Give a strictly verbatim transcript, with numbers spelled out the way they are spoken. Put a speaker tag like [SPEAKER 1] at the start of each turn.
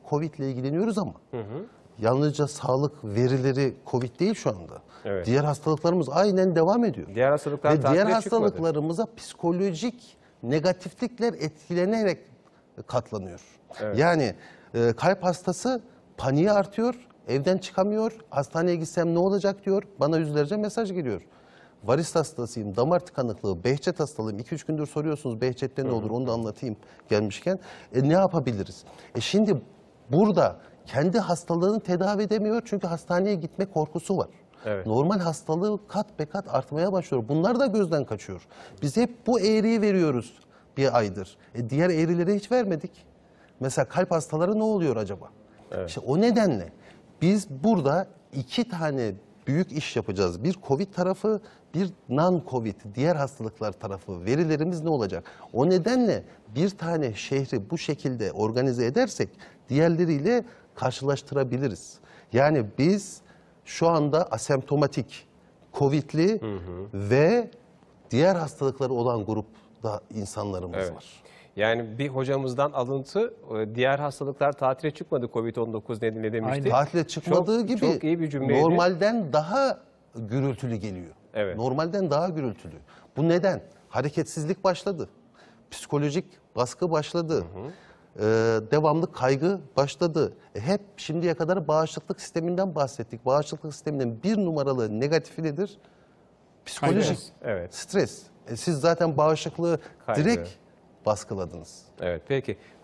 [SPEAKER 1] Covid ile ilgileniyoruz ama hı hı. yalnızca sağlık verileri Covid değil şu anda. Evet. Diğer hastalıklarımız aynen devam ediyor.
[SPEAKER 2] Diğer hastalıklar
[SPEAKER 1] Ve diğer
[SPEAKER 2] çıkmadı.
[SPEAKER 1] hastalıklarımıza psikolojik negatiflikler etkilenerek katlanıyor. Evet. Yani e, kalp hastası paniği artıyor, evden çıkamıyor, hastaneye gitsem ne olacak diyor, bana yüzlerce mesaj geliyor. Varis hastasıyım, damar tıkanıklığı, Behçet hastalığım. iki üç gündür soruyorsunuz Behçet'te ne olur, onu da anlatayım gelmişken. E, ne yapabiliriz? E şimdi burada kendi hastalığını tedavi edemiyor çünkü hastaneye gitme korkusu var. Evet. Normal hastalığı kat be kat artmaya başlıyor. Bunlar da gözden kaçıyor. Biz hep bu eğriyi veriyoruz bir aydır. E, diğer eğrileri hiç vermedik. Mesela kalp hastaları ne oluyor acaba? Evet. İşte o nedenle biz burada iki tane büyük iş yapacağız. Bir Covid tarafı, bir non-Covid, diğer hastalıklar tarafı. Verilerimiz ne olacak? O nedenle bir tane şehri bu şekilde organize edersek diğerleriyle karşılaştırabiliriz. Yani biz şu anda asemptomatik, Covid'li hı hı. ve diğer hastalıkları olan grupta insanlarımız evet. var.
[SPEAKER 2] Yani bir hocamızdan alıntı, diğer hastalıklar tatile çıkmadı Covid on dokuz nedeniyle demişti.
[SPEAKER 1] Aynen. Tatile çıkmadığı
[SPEAKER 2] çok,
[SPEAKER 1] gibi
[SPEAKER 2] çok iyi bir cümleydi.
[SPEAKER 1] Normalden daha gürültülü geliyor. Evet. Normalden daha gürültülü. Bu neden? Hareketsizlik başladı. Psikolojik baskı başladı. Hı hı. Ee, devamlı kaygı başladı. E hep şimdiye kadar bağışıklık sisteminden bahsettik. Bağışıklık sisteminin bir numaralı negatifi nedir? Psikolojik evet. stres. E siz zaten bağışıklığı kaygı. direkt baskıladınız.
[SPEAKER 2] Evet, peki.